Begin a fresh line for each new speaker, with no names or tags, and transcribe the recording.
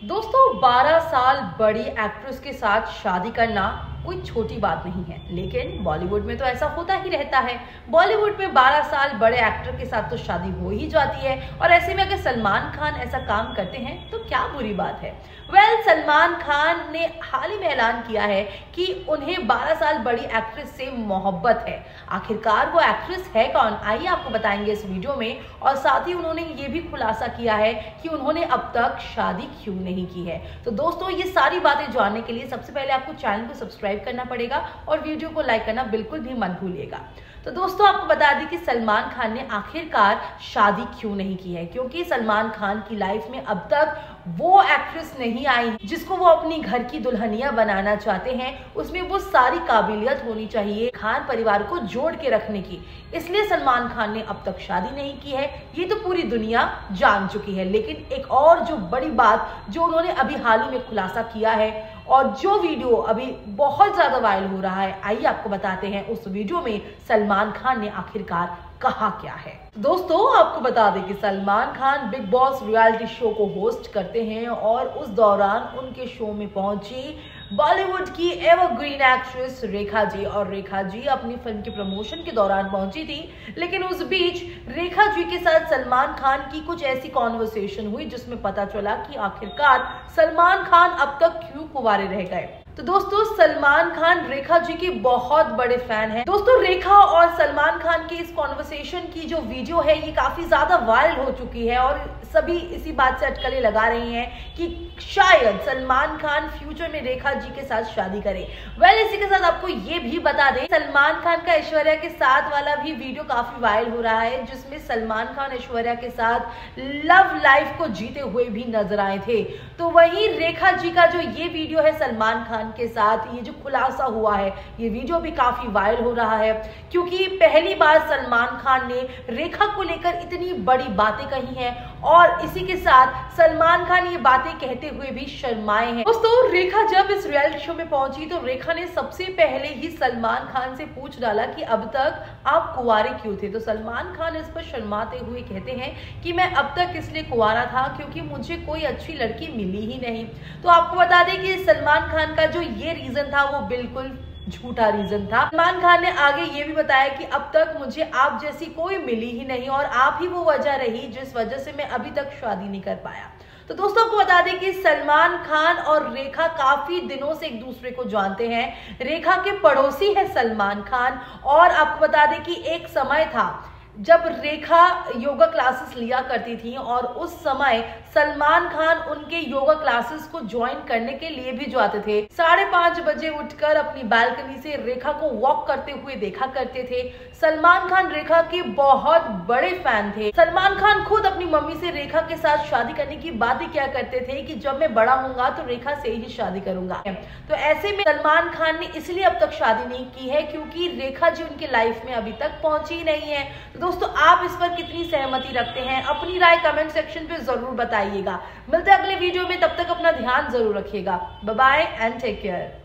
दोस्तों 12 साल बड़ी एक्ट्रेस के साथ शादी करना कोई छोटी बात नहीं है, लेकिन बॉलीवुड में तो ऐसा होता ही रहता है। बॉलीवुड में 12 साल बड़े एक्टर के साथ तो शादी हो ही जाती है, और ऐसे में अगर सलमान खान ऐसा काम करते हैं तो क्या बुरी बात है। सलमान खान ने हाल ही में ऐलान किया है कि उन्हें 12 साल बड़ी एक्ट्रेस से मोहब्बत है। आखिरकार वो एक्ट्रेस है कौन, आइए आपको बताएंगे इस वीडियो में। और साथ ही उन्होंने ये भी खुलासा किया है कि उन्होंने अब तक शादी क्यों नहीं की है। तो दोस्तों ये सारी बातें जानने के लिए सबसे पहले आपको चैनल को सब्सक्राइब करना पड़ेगा और वीडियो को लाइक करना बिल्कुल भी मत भूलिएगा। तो दोस्तों आपको बता दें कि सलमान खान ने आखिरकार शादी क्यों नहीं की है, क्योंकि सलमान खान की लाइफ में अब तक वो एक्ट्रेस नहीं आई जिसको वो अपनी घर की दुल्हनिया बनाना चाहते हैं। उसमें वो सारी काबिलियत होनी चाहिए खान परिवार को जोड़ के रखने की, इसलिए सलमान खान ने अब तक शादी नहीं की है। ये तो पूरी दुनिया जान चुकी है, लेकिन एक और जो बड़ी बात जो उन्होंने अभी हाल ही में खुलासा किया है और जो वीडियो अभी बहुत ज्यादा वायरल हो रहा है, आइए आपको बताते हैं उस वीडियो में सलमान खान ने आखिरकार कहा क्या है। दोस्तों आपको बता दें कि सलमान खान बिग बॉस रियलिटी शो को होस्ट करते हैं और उस दौरान उनके शो में पहुंची बॉलीवुड की एवरग्रीन एक्ट्रेस रेखा जी। और रेखा जी अपनी फिल्म के प्रमोशन के दौरान पहुंची थी, लेकिन उस बीच रेखा जी के साथ सलमान खान की कुछ ऐसी कॉन्वर्सेशन हुई जिसमें पता चला कि आखिरकार सलमान खान अब तक क्यों कुंवारे रह गए। तो दोस्तों सलमान खान रेखा जी के बहुत बड़े फैन हैं। दोस्तों रेखा और सलमान खान की इस कॉन्वर्सेशन की जो वीडियो है ये काफी ज्यादा वायरल हो चुकी है और सभी इसी बात से अटकलें लगा रही हैं कि शायद सलमान खान फ्यूचर में रेखा जी के साथ शादी करे। इसी के साथ आपको ये भी बता दें सलमान खान का ऐश्वर्या के साथ वाला भी वीडियो काफी वायरल हो रहा है, जिसमें सलमान खान ऐश्वर्या के साथ लव लाइफ को जीते हुए भी नजर आए थे। तो वहीं रेखा जी का जो ये वीडियो है सलमान खान के साथ, ये जो खुलासा हुआ है, ये वीडियो भी काफी वायरल हो रहा है, क्योंकि पहली बार सलमान खान ने रेखा को लेकर इतनी बड़ी बातें कही हैं और इसी के साथ सलमान खान ये बातें कहते हुए भी शर्माए हैं। दोस्तों रेखा जब इस रियलिटी शो में पहुंची तो रेखा ने सबसे पहले ही सलमान खान से पूछ डाला कि अब तक आप कुंवारे क्यों थे। तो सलमान खान इस पर शर्माते हुए कहते हैं कि मैं अब तक इसलिए कुंवारा था क्योंकि मुझे कोई अच्छी लड़की मिली ही नहीं। तो आपको बता दें कि सलमान खान का जो ये रीजन था वो बिल्कुल झूठा रीजन था। सलमान खान ने आगे ये भी बताया कि अब तक मुझे आप जैसी कोई मिली ही नहीं और आप ही वो वजह रही जिस वजह से मैं अभी तक शादी नहीं कर पाया। तो दोस्तों आपको बता दें कि सलमान खान और रेखा काफी दिनों से एक दूसरे को जानते हैं। रेखा के पड़ोसी है सलमान खान, और आपको बता दें कि एक समय था जब रेखा योगा क्लासेस लिया करती थी और उस समय सलमान खान उनके योगा क्लासेस को ज्वाइन करने के लिए भी जाते थे। 5:30 बजे उठकर अपनी बालकनी से रेखा को वॉक करते हुए देखा करते थे। सलमान खान रेखा के बहुत बड़े फैन थे। सलमान खान खुद अपनी मम्मी से रेखा के साथ शादी करने की बातें किया करते थे कि जब मैं बड़ा होऊंगा तो रेखा से ही शादी करूंगा। तो ऐसे में सलमान खान ने इसलिए अब तक शादी नहीं की है क्योंकि रेखा जी उनके लाइफ में अभी तक पहुंची ही नहीं है। तो दोस्तों आप इस पर कितनी सहमति रखते हैं, अपनी राय कमेंट सेक्शन पे जरूर बताइएगा। मिलते हैं अगले वीडियो में, तब तक अपना ध्यान जरूर रखिएगा। Bye bye and take care.